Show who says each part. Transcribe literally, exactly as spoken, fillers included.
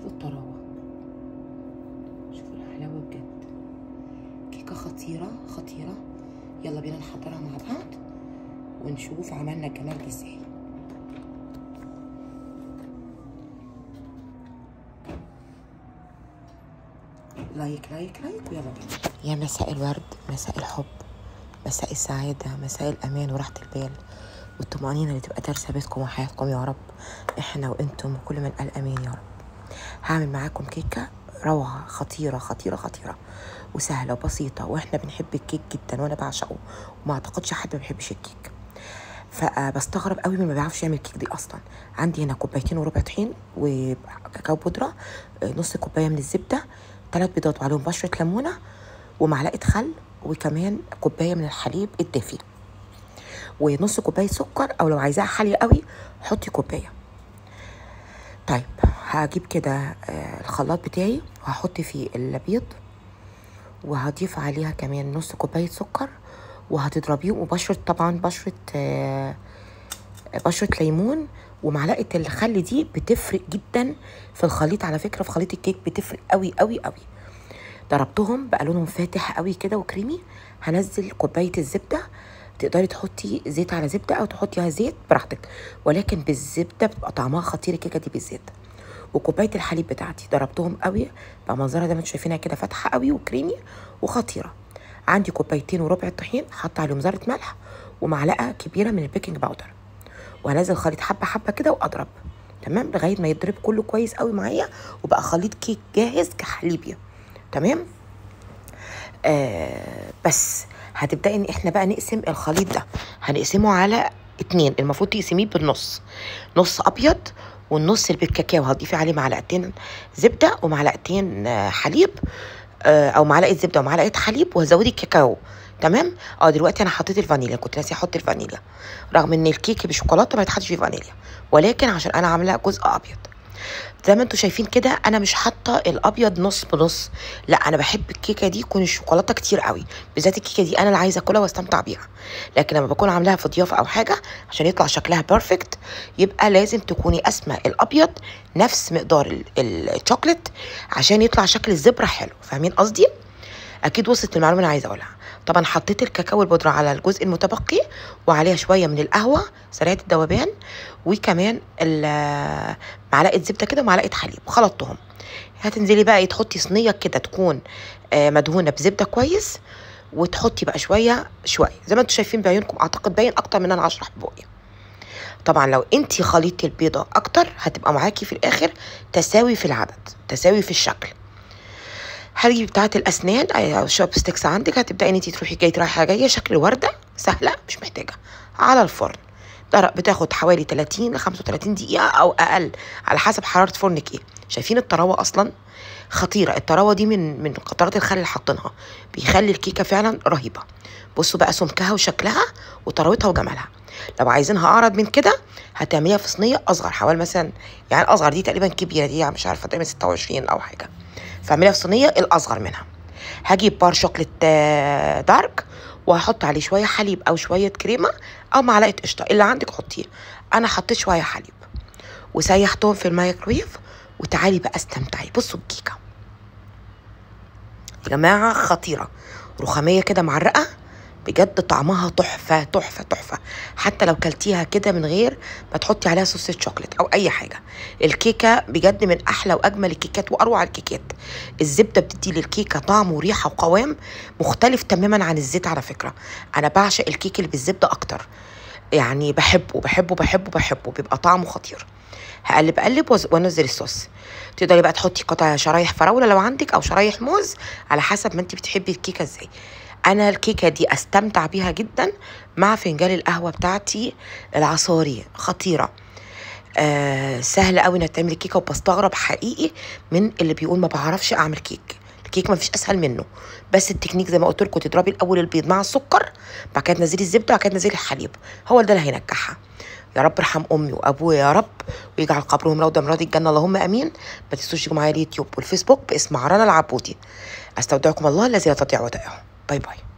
Speaker 1: شوفوا الطراوه، شوفوا الحلاوه بجد. كيكه خطيره خطيره. يلا بينا نحضرها مع بعض ونشوف عملنا الجمال ده ازاي. لايك لايك لايك ويلا بينا. يا مساء الورد، مساء الحب، مساء السعاده، مساء الامان وراحه البال والطمأنينة اللي تبقى دارسة بيتكم وحياتكم يا رب، احنا وانتم وكل من قال امين يا رب. هعمل معاكم كيكة روعة خطيرة خطيرة خطيرة وسهلة وبسيطة، واحنا بنحب الكيك جدا وانا بعشقه وما اعتقدش حد ما بيحبش الكيك. فبستغرب قوي من ما بيعرفش يعمل الكيك دي اصلا. عندي هنا كوبايتين وربع طحين وكاكاو بودرة، نص كوباية من الزبدة، ثلاث بيضات وعليهم بشرة ليمونة ومعلقة خل، وكمان كوباية من الحليب الدافي، ونص كوبايه سكر، او لو عايزاها حاليه قوي حطي كوبايه. طيب هجيب كده الخلاط بتاعي وهحط فيه البيض وهضيف عليها كمان نص كوبايه سكر وهتضربيه، وبشره طبعا بشره بشره ليمون، ومعلقه الخل دي بتفرق جدا في الخليط على فكره، في خليط الكيك بتفرق قوي قوي قوي. ضربتهم بقى لونهم فاتح قوي كده وكريمي. هنزل كوبايه الزبده، تقدري تحطي زيت على زبده او تحطيها زيت براحتك، ولكن بالزبده بتبقى طعمها خطير الكيكه دي بالزيت. وكوبايه الحليب بتاعتي ضربتهم قوي بقى منظرها زي ما انتم شايفينها كده فاتحه قوي وكريمي وخطيره. عندي كوبايتين وربع طحين، حاطه عليهم ذره ملح ومعلقه كبيره من البيكنج باودر، وهنزل الخليط حبه حبه كده واضرب تمام لغايه ما يضرب كله كويس قوي معايا، وبقى خليط كيك جاهز كحليبيا تمام. آه بس هتبدأي ان احنا بقى نقسم الخليط ده، هنقسمه على اتنين، المفروض تقسميه بالنص، نص ابيض والنص اللي بالكاكاو هتضيفي عليه معلقتين زبده ومعلقتين حليب، او معلقه زبده ومعلقه حليب، وهزودي الكاكاو تمام. اه دلوقتي انا حطيت الفانيليا، كنت ناسي احط الفانيليا رغم ان الكيك بشوكولاته ما يتحطش فيه فانيليا، ولكن عشان انا عاملاها جزء ابيض زي ما انتم شايفين كده. انا مش حاطه الابيض نص بنص، لا انا بحب الكيكه دي يكون الشوكولاته كتير قوي، بالذات الكيكه دي انا اللي عايزه اكلها واستمتع بيها. لكن لما بكون عاملاها في ضيافه او حاجه عشان يطلع شكلها بيرفكت، يبقى لازم تكوني قاسمه الابيض نفس مقدار الشوكليت عشان يطلع شكل الزبره حلو. فاهمين قصدي؟ اكيد وصلت المعلومه اللي عايزه اقولها. طبعا حطيت الكاكاو البودره على الجزء المتبقي وعليها شويه من القهوه سريعه الذوبان، وكمان معلقه زبده كده ومعلقه حليب وخلطتهم. هتنزلي بقى تحطي صينيه كده تكون مدهونه بزبده كويس، وتحطي بقى شويه شويه زي ما انتم شايفين بعيونكم، اعتقد باين اكتر من انا هشرح ببقي. طبعا لو انتي خليطتي البيضه اكتر هتبقى معاكي في الاخر تساوي في العدد، تساوي في الشكل. هتجيبي بتاعه الاسنان او شوب ستيكس عندك، هتبداي ان انتي تروحي جايه رايحه جايه شكل ورده سهله مش محتاجه، على الفرن بتاخد حوالي تلاتين ل خمسة وتلاتين دقيقه او اقل على حسب حراره فرنك ايه. شايفين الطراوه اصلا خطيره، الطراوه دي من من قطرات الخل اللي حاطينها بيخلي الكيكه فعلا رهيبه. بصوا بقى سمكها وشكلها وطراوتها وجمالها. لو عايزينها اعرض من كده هتعمليها في صينيه اصغر، حوالي مثلا يعني الاصغر دي تقريبا كبيره دي مش عارفه تقريبا ستة وعشرين او حاجه، فاعمليها في صينيه الاصغر منها. هجيب بار شوكليت دارك وهحط عليه شويه حليب او شويه كريمه او معلقه قشطه اللي عندك حطيه. انا حطيت شويه حليب وسيحتهم في الميكرويف، وتعالي بقى استمتعي. بصوا الكيكه يا جماعه خطيره، رخاميه كده معرقه بجد، طعمها تحفه تحفه تحفه. حتى لو كلتيها كده من غير ما تحطي عليها صوص شوكليت او اي حاجه، الكيكه بجد من احلى واجمل الكيكات واروع الكيكات. الزبده بتدي للكيكه طعم وريحه وقوام مختلف تماما عن الزيت. على فكره انا بعشق الكيك اللي بالزبده اكتر، يعني بحبه بحبه بحبه بحبه بيبقى طعمه خطير. هقلب اقلب وانزل الصوص. تقدري بقى تحطي قطع شرايح فراوله لو عندك او شرايح موز على حسب ما انت بتحبي الكيكه ازاي. انا الكيكه دي استمتع بيها جدا مع فنجان القهوه بتاعتي العصاري، خطيره. آه سهل قوي انك تعملي كيكه، وبستغرب حقيقي من اللي بيقول ما بعرفش اعمل كيك. الكيك ما فيش اسهل منه، بس التكنيك زي ما قلت لكم تضربي الاول البيض مع السكر، بعد كده تنزلي الزبده، بعد كده تنزلي الحليب، هو ده اللي هينجحها. يا رب ارحم امي وابويا يا رب، ويجعل قبرهم روضه من رياض الجنه اللهم امين. ما تنسوش تيجوا معايا اليوتيوب والفيسبوك باسم عرانة العبودي. استودعكم الله الذي لا تضيع ودائعه. باي باي.